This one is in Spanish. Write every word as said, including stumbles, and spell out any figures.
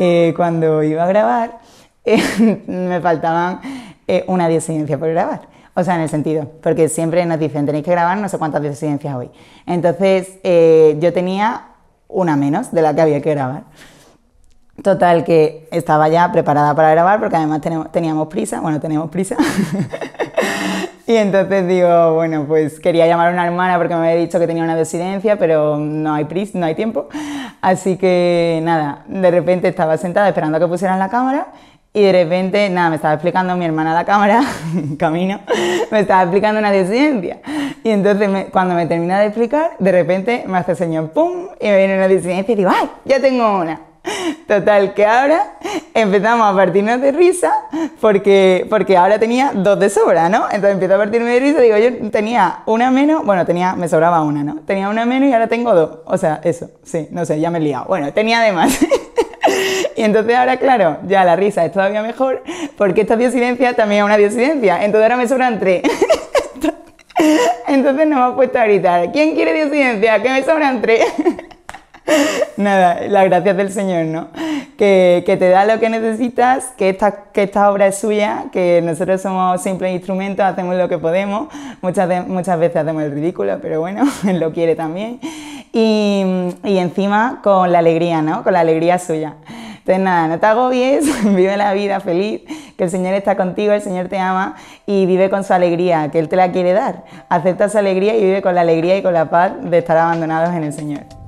eh, cuando iba a grabar, eh, me faltaban eh, una disidencia por grabar. O sea, en el sentido, porque siempre nos dicen, tenéis que grabar no sé cuántas disidencias hoy. Entonces, eh, yo tenía una menos de la que había que grabar. Total, que estaba ya preparada para grabar, porque además tenemos, teníamos prisa, bueno, tenemos prisa. Y entonces digo, bueno, pues quería llamar a una hermana porque me había dicho que tenía una disidencia, pero no hay prisa, no hay tiempo. Así que nada, de repente estaba sentada esperando a que pusieran la cámara y de repente, nada, me estaba explicando mi hermana la cámara, camino, me estaba explicando una disidencia. Y entonces me, cuando me termina de explicar, de repente me hace señor pum y me viene una disidencia y digo, ¡ay, ya tengo una! Total, que ahora empezamos a partirnos de risa porque, porque ahora tenía dos de sobra, ¿no? Entonces empiezo a partirme de risa y digo, yo tenía una menos, bueno, tenía, me sobraba una, ¿no? Tenía una menos y ahora tengo dos. O sea, eso, sí, no sé, ya me he liado. Bueno, tenía de más. Y entonces ahora, claro, ya la risa es todavía mejor porque esta disidencia también es una disidencia. Entonces ahora me sobran tres. Entonces nos hemos puesto a gritar, ¿quién quiere disidencia? Que me sobran tres. Nada, las gracias del Señor, ¿no? Que, que te da lo que necesitas, que esta, que esta obra es suya, que nosotros somos simples instrumentos, hacemos lo que podemos, muchas, de, muchas veces hacemos el ridículo, pero bueno, Él lo quiere también. Y, y encima con la alegría, ¿no? Con la alegría suya. Entonces nada, no te agobies, vive la vida feliz, que el Señor está contigo, el Señor te ama y vive con su alegría, que Él te la quiere dar. Acepta su alegría y vive con la alegría y con la paz de estar abandonados en el Señor.